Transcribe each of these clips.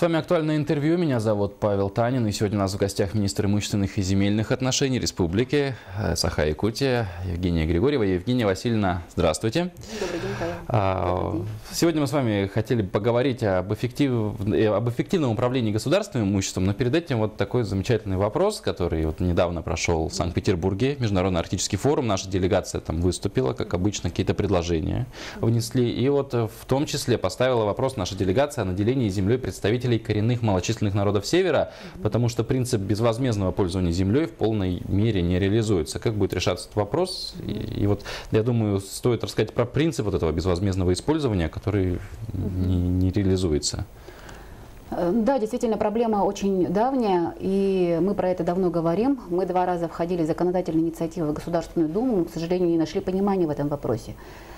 вами «Актуальное интервью». Меня зовут Павел Танин. И сегодня у нас в гостях министр имущественных и земельных отношений Республики Саха-Якутия Евгения Григорьева. Евгения Васильевна, здравствуйте. Добрый день, Павел. Сегодня мы с вами хотели поговорить об эффективном управлении государственным имуществом. Но перед этим вот такой замечательный вопрос, который вот недавно прошел в Санкт-Петербурге. Международный арктический форум. Наша делегация там выступила, как обычно, какие-то предложения внесли. И вот в том числе поставила вопрос наша делегация о наделении землей представителей коренных малочисленных народов Севера, потому что принцип безвозмездного пользования землей в полной мере не реализуется. Как будет решаться этот вопрос? И вот я думаю, стоит рассказать про принцип вот этого безвозмездного использования, который не реализуется. Да, действительно, проблема очень давняя, и мы про это давно говорим. Мы 2 раза входили в законодательные инициативы в Государственную Думу, но, к сожалению, не нашли понимания в этом вопросе.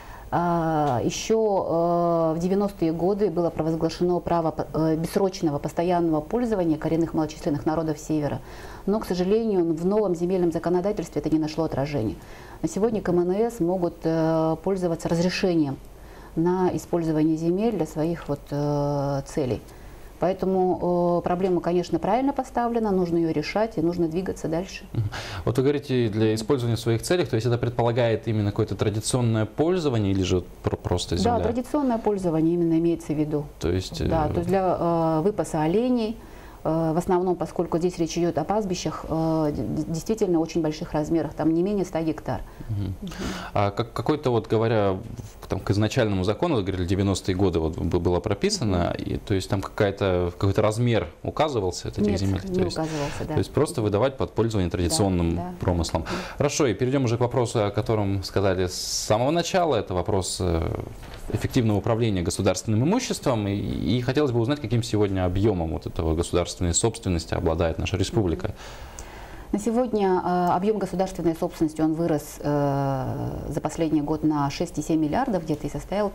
Еще в 90-е годы было провозглашено право бессрочного постоянного пользования коренных малочисленных народов Севера, но, к сожалению, в новом земельном законодательстве это не нашло отражения. На сегодня КМНС могут пользоваться разрешением на использование земель для своих целей. Поэтому проблема, конечно, правильно поставлена, нужно ее решать и нужно двигаться дальше. Вот вы говорите, для использования в своих целях, то есть это предполагает именно какое-то традиционное пользование или же просто земля? Да, традиционное пользование именно имеется в виду. То есть, да, то есть для выпаса оленей, в основном, поскольку здесь речь идет о пастбищах, действительно очень больших размерах, там не менее 100 гектар. А какой-то, вот говоря там, к изначальному закону, вы говорили, 90-е годы вот было прописано, и, то есть там какой-то размер указывался этих Нет, земель? Не указывался, да. То есть просто выдавать под пользование традиционным промыслом. Хорошо, и перейдем уже к вопросу, о котором сказали с самого начала, это вопрос эффективного управления государственным имуществом, и хотелось бы узнать, каким сегодня объемом вот этого государственной собственности обладает наша республика. На сегодня объем государственной собственности он вырос за последний год на 6,7 миллиардов где-то и составил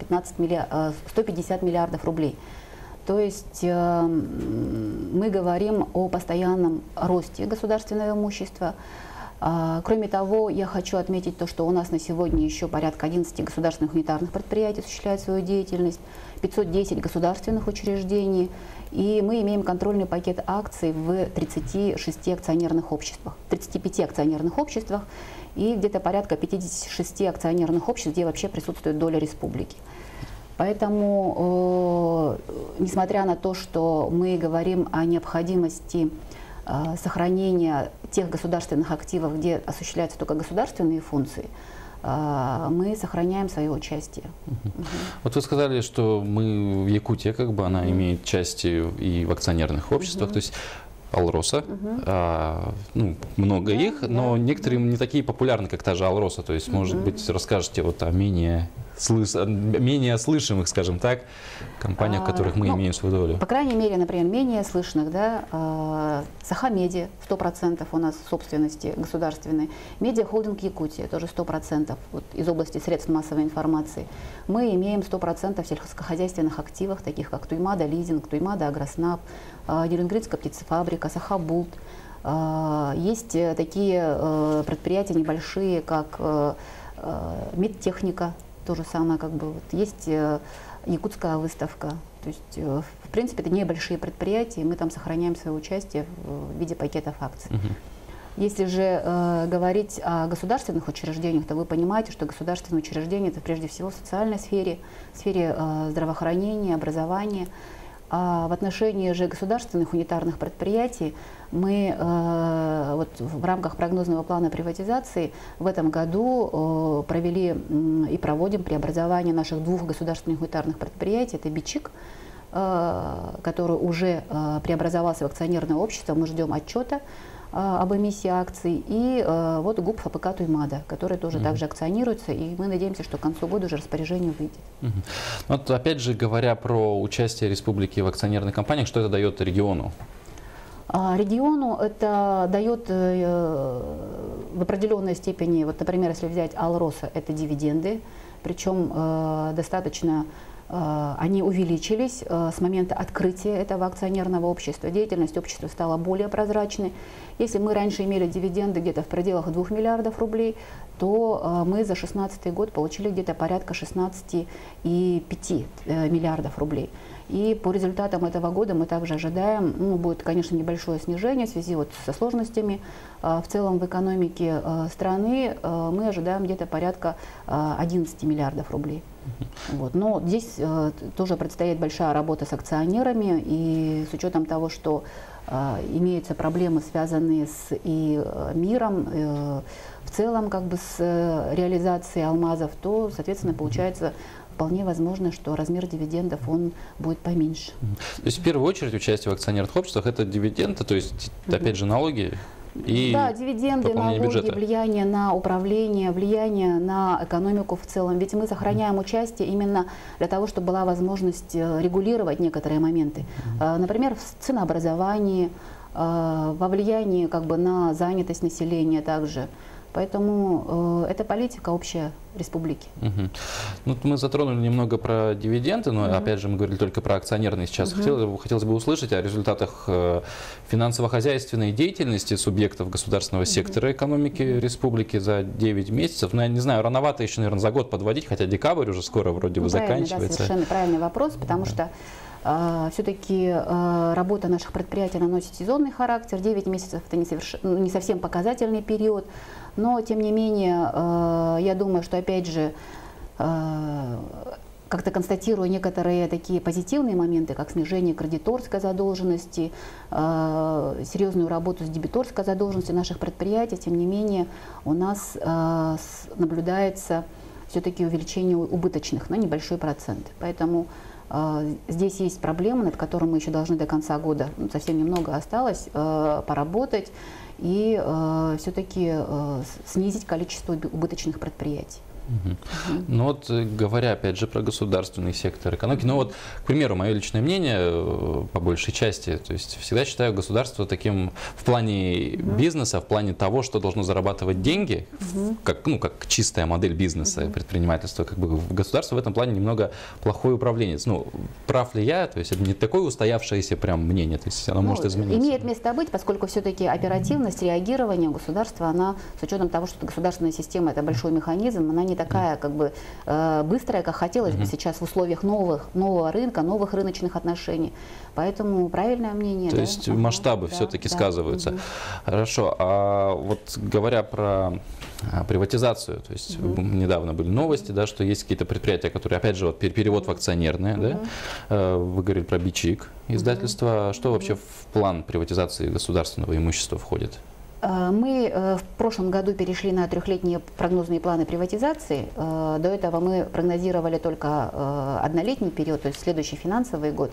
150 миллиардов рублей. То есть мы говорим о постоянном росте государственного имущества. Кроме того, я хочу отметить то, что у нас на сегодня еще порядка 11 государственных унитарных предприятий осуществляют свою деятельность, 510 государственных учреждений, и мы имеем контрольный пакет акций в 35 акционерных обществах, и где-то порядка 56 акционерных обществ, где вообще присутствует доля республики. Поэтому, несмотря на то, что мы говорим о необходимости сохранения тех государственных активов, где осуществляются только государственные функции, мы сохраняем свое участие. Вот вы сказали, что мы в Якутии, она имеет части и в акционерных обществах, то есть Алроса, много их, но некоторые не такие популярны, как та же Алроса. То есть, может быть, расскажете вот о менее слышимых, скажем так, компаниях, в которых мы имеем свою долю. По крайней мере, например, менее слышных, да, Саха-Медиа 100% у нас собственности государственной, Медиа-холдинг Якутия тоже 100% вот, из области средств массовой информации. Мы имеем 100% сельскохозяйственных активов, таких как Туймада Лизинг, Туймада Агроснаб, Нерюнгридская птицефабрика, Саха-Булт. Есть такие предприятия небольшие, как Медтехника. То же самое, есть якутская выставка. То есть, в принципе, это небольшие предприятия, и мы там сохраняем свое участие в виде пакетов акций. Если же говорить о государственных учреждениях, то вы понимаете, что государственные учреждения это прежде всего в социальной сфере, здравоохранения, образования. А в отношении же государственных унитарных предприятий мы в рамках прогнозного плана приватизации в этом году провели и проводим преобразование наших 2 государственных унитарных предприятий. Это Бичик, который уже преобразовался в акционерное общество, мы ждем отчета об эмиссии акций, и ГУП ФПК Туймада, который тоже также акционируется, и мы надеемся, что к концу года уже распоряжение выйдет. Вот опять же, говоря про участие республики в акционерных компаниях, что это дает региону? Региону это дает в определенной степени, вот, например, если взять Алроса, это дивиденды, причем достаточно они увеличились с момента открытия этого акционерного общества. Деятельность общества стала более прозрачной. Если мы раньше имели дивиденды где-то в пределах 2 миллиардов рублей, то мы за 2016 год получили где-то порядка 16,5 миллиардов рублей. И по результатам этого года мы также ожидаем, ну, будет, конечно, небольшое снижение в связи вот со сложностями. В целом в экономике страны мы ожидаем где-то порядка 11 миллиардов рублей. Вот. Но здесь тоже предстоит большая работа с акционерами, и с учетом того, что имеются проблемы, связанные с миром, в целом как бы с реализацией алмазов, то, соответственно, получается вполне возможно, что размер дивидендов он будет поменьше. То есть в первую очередь участие в акционерных обществах — это дивиденды, то есть опять же налоги? И да, дивиденды, налоги, бюджета. влияние на управление, влияние на экономику в целом. Ведь мы сохраняем участие именно для того, чтобы была возможность регулировать некоторые моменты. Например, в ценообразовании, во влиянии как бы на занятость населения также. Поэтому это политика общая республики. Ну, мы затронули немного про дивиденды, но опять же мы говорили только про акционерные сейчас. Хотелось бы услышать о результатах финансово-хозяйственной деятельности субъектов государственного сектора экономики республики за 9 месяцев. Ну, я не знаю, рановато еще, наверное, за год подводить, хотя декабрь уже скоро вроде бы заканчивается. Да, совершенно правильный вопрос, потому что все-таки работа наших предприятий наносит сезонный характер. 9 месяцев – это не совсем показательный период. Но, тем не менее, я думаю, что, опять же, как-то констатируя некоторые такие позитивные моменты, как снижение кредиторской задолженности, серьезную работу с дебиторской задолженностью наших предприятий, тем не менее, у нас наблюдается все-таки увеличение убыточных на небольшой процент. Поэтому здесь есть проблемы, над которыми мы еще должны до конца года, совсем немного осталось, поработать и все-таки снизить количество убыточных предприятий. Ну вот, говоря опять же про государственный сектор экономики, ну вот, к примеру, мое личное мнение по большей части, то есть всегда считаю государство таким в плане бизнеса, в плане того, что должно зарабатывать деньги, как, ну, как чистая модель бизнеса и предпринимательства, как бы государство в этом плане немного плохой управленец. Ну, прав ли я? То есть это не такое устоявшееся прям мнение, то есть оно может измениться. Имеет место быть, поскольку все-таки оперативность реагирования государства, она, с учетом того, что государственная система – это большой механизм, она не такая как бы быстрая, как хотелось бы сейчас в условиях нового рынка, новых рыночных отношений. Поэтому правильное мнение. То есть масштабы все-таки сказываются. Хорошо. А вот говоря про приватизацию, то есть недавно были новости, да, что есть какие-то предприятия, которые, опять же, вот, перевод в акционерные, да? Вы говорили про Бичик издательство. Что вообще в план приватизации государственного имущества входит? Мы в прошлом году перешли на трехлетние прогнозные планы приватизации. До этого мы прогнозировали только однолетний период, то есть следующий финансовый год.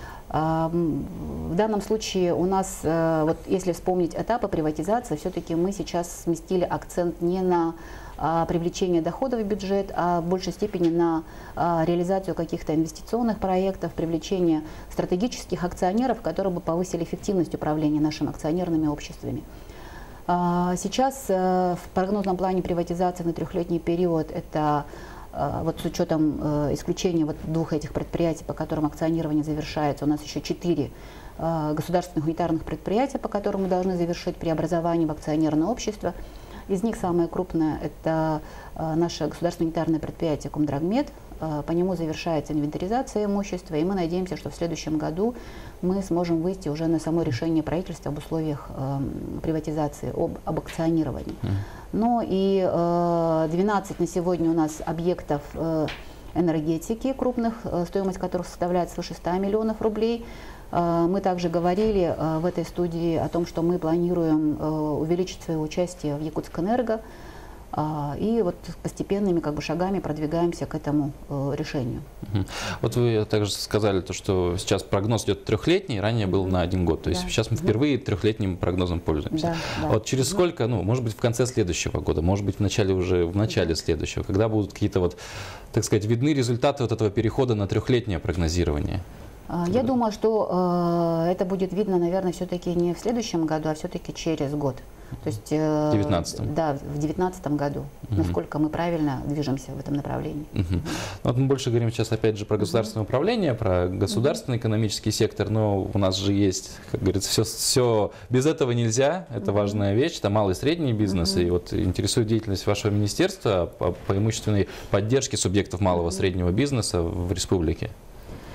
В данном случае у нас, вот если вспомнить этапы приватизации, все-таки мы сейчас сместили акцент не на привлечение доходов в бюджет, а в большей степени на реализацию каких-то инвестиционных проектов, привлечение стратегических акционеров, которые бы повысили эффективность управления нашими акционерными обществами. Сейчас в прогнозном плане приватизации на трехлетний период это вот с учетом исключения вот двух этих предприятий, по которым акционирование завершается, у нас еще 4 государственных унитарных предприятия, по которым мы должны завершить преобразование в акционерное общество. Из них самое крупное – это наше государственное унитарное предприятие Комдрагмет. По нему завершается инвентаризация имущества, и мы надеемся, что в следующем году мы сможем выйти уже на само решение правительства об условиях приватизации, об акционировании. Но и 12 на сегодня у нас объектов энергетики крупных, стоимость которых составляет свыше 100 миллионов рублей. Мы также говорили в этой студии о том, что мы планируем увеличить свое участие в Якутскэнерго, и вот постепенными как бы шагами продвигаемся к этому решению. Вот вы также сказали, то, что сейчас прогноз идет трехлетний, ранее был на 1 год. То есть сейчас мы впервые трехлетним прогнозом пользуемся. Вот через сколько, ну, может быть, в конце следующего года, может быть, в начале следующего, когда будут какие-то вот, так сказать, видны результаты вот этого перехода на трехлетнее прогнозирование? Я думаю, что это будет видно, наверное, все-таки не в следующем году, а все-таки через год. То есть, в 2019? Да, в 2019 году. Насколько мы правильно движемся в этом направлении. Вот мы больше говорим сейчас, опять же, про государственное управление, про государственный экономический сектор, но у нас же есть, как говорится, все без этого нельзя, это важная вещь, это малый и средний бизнес, и вот интересует деятельность вашего министерства по имущественной поддержке субъектов малого и среднего бизнеса в республике.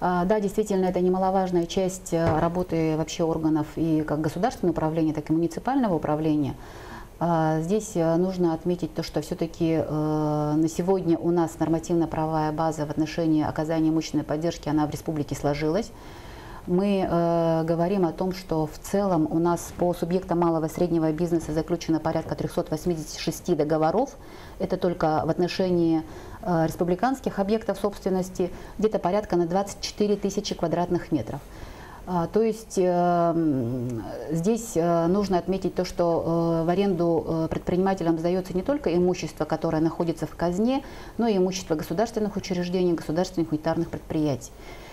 Да, действительно, это немаловажная часть работы вообще органов и как государственного управления, так и муниципального управления. Здесь нужно отметить то, что все-таки на сегодня у нас нормативно-правовая база в отношении оказания имущественной поддержки, она в республике сложилась. Мы говорим о том, что в целом у нас по субъектам малого и среднего бизнеса заключено порядка 386 договоров. Это только в отношении республиканских объектов собственности, где-то порядка на 24 тысячи квадратных метров. То есть здесь нужно отметить то, что в аренду предпринимателям сдается не только имущество, которое находится в казне, но и имущество государственных учреждений, государственных унитарных предприятий.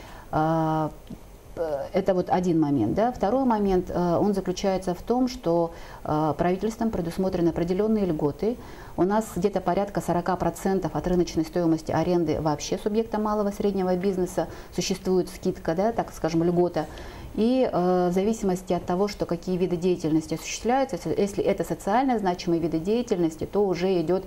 Это вот один момент. Да. Второй момент, он заключается в том, что правительством предусмотрены определенные льготы. У нас где-то порядка 40% от рыночной стоимости аренды вообще субъекта малого и среднего бизнеса существует скидка, да, так скажем, льгота. И в зависимости от того, что какие виды деятельности осуществляются, если это социально значимые виды деятельности, то уже идет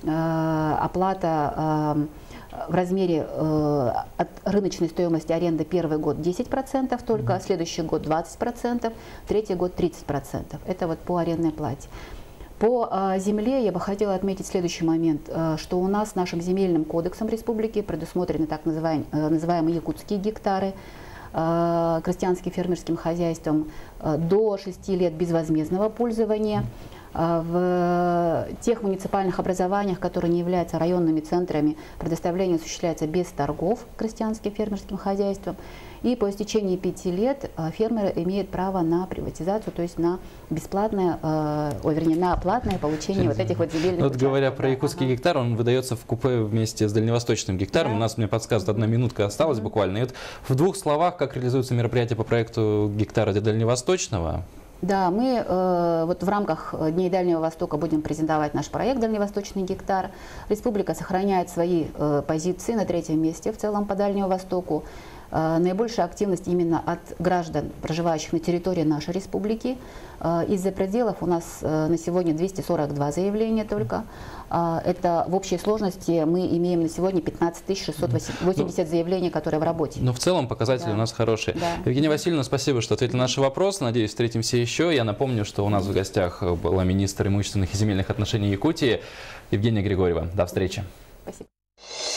оплата в размере от рыночной стоимости аренды первый год 10% только, следующий год 20%, третий год 30%. Это вот по арендной плате. По земле я бы хотела отметить следующий момент, что у нас нашим земельным кодексом республики предусмотрены так называемые якутские гектары, крестьянским фермерским хозяйством до 6 лет безвозмездного пользования. В тех муниципальных образованиях, которые не являются районными центрами, предоставление осуществляется без торгов крестьянским фермерским хозяйством. И по истечении 5 лет фермеры имеют право на приватизацию, то есть на бесплатное, на платное получение вот этих вот земельных участков. Говоря про якутский гектар, он выдается в купе вместе с дальневосточным гектаром. Да. У нас, мне подсказывают, 1 минутка осталась буквально. И вот в 2 словах, как реализуется мероприятие по проекту гектара для дальневосточного? Да, мы вот в рамках Дней Дальнего Востока будем презентовать наш проект «Дальневосточный гектар». Республика сохраняет свои позиции на 3-м месте в целом по Дальнему Востоку. Наибольшая активность именно от граждан, проживающих на территории нашей республики. Из-за пределов у нас на сегодня 242 заявления только. Это в общей сложности мы имеем на сегодня 15 680 заявлений, которые в работе. Но в целом показатели у нас хорошие. Да. Евгения Васильевна, спасибо, что ответили на наши вопросы. Надеюсь, встретимся еще. Я напомню, что у нас в гостях была министр имущественных и земельных отношений Якутии Евгения Григорьева. До встречи. Спасибо.